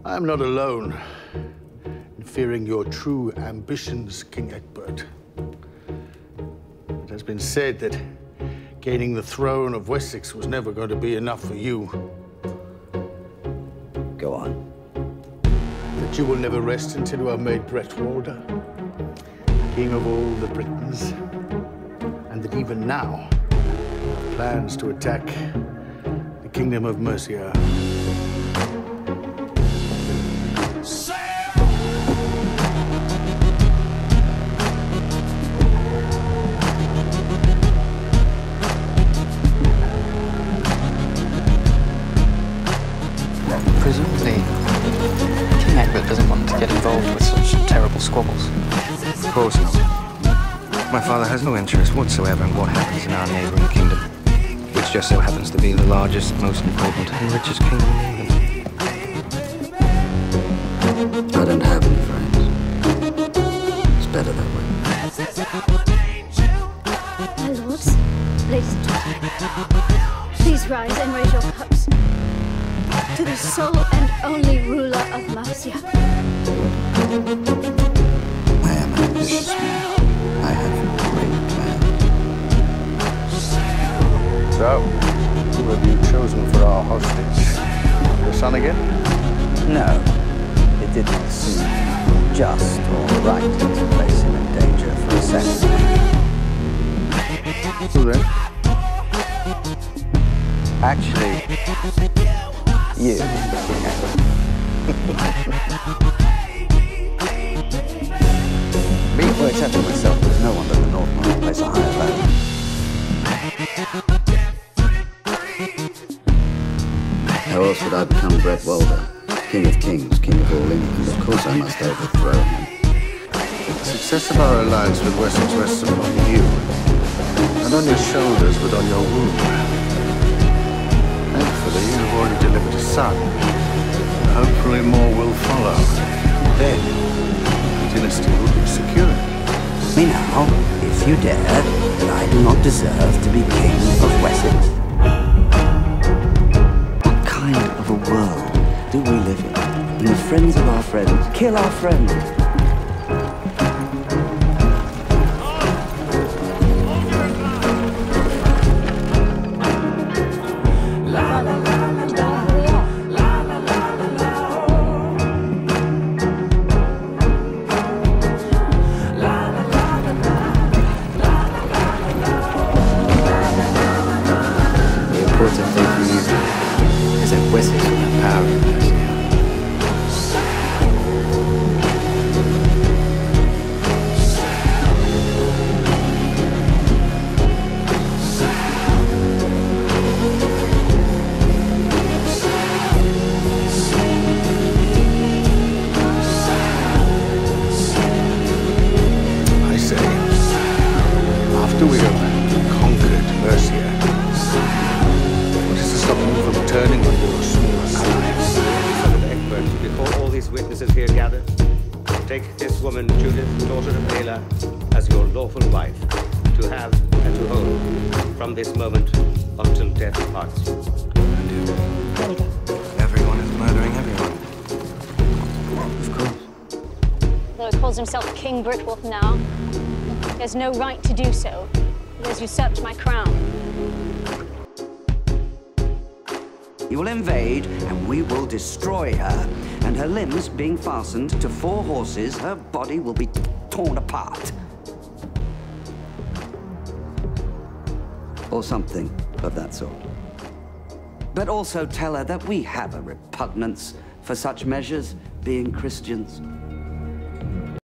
I am not alone in fearing your true ambitions, King Egbert. It has been said that gaining the throne of Wessex was never going to be enough for you. Go on. That you will never rest until you have made Bretwalda king of all the Britons, and that even now you have plans to attack the kingdom of Mercia. Presumably, King Egbert doesn't want to get involved with such terrible squabbles. Of course not. My father has no interest whatsoever in what happens in our neighbouring kingdom, which just so happens to be the largest, most important, and richest kingdom in England. I don't have any friends. It's better that way. My lords, ladies and gentlemen, please rise and raise your cups to the sole and only ruler of Mercia. I am an ambitious man. I have great plans. So, who have you chosen for our hostage? Your son again? No, it didn't seem just or right to place him in danger for a second. Who then? Actually, you, King Egbert. Well, except for myself, there's no one but the North will place a higher value. How else would I become Bretwalda, King of Kings, King of all England? Of course I must overthrow him. The success of our alliance with Wessex rests upon you, not on your shoulders, but on your womb. Thankfully, you have already delivered a son. Hopefully more will follow. Then, the dynasty will be secured. Me now, if you dare, that I do not deserve to be King of Wessex. What kind of a world do we live in? When the friends of our friends kill our friends. Wessex will have power in Mercia. I say, after we have conquered Mercia, what is to stop you from turning on your smaller allies? Son of Egbert, before all these witnesses here gathered, take this woman, Judith, daughter of Bela, as your lawful wife, to have and to hold from this moment until death parts you. And you? There we go. Everyone is murdering everyone. Of course. Though he calls himself King Britwolf now, he has no right to do so. He has usurped my crown. You will invade, and we will destroy her. And her limbs being fastened to 4 horses, her body will be torn apart. Or something of that sort. But also tell her that we have a repugnance for such measures, being Christians.